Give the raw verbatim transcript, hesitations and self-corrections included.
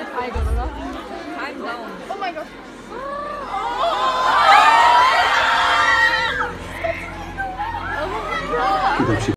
I got it. I'm down. Oh my god. Oh my god.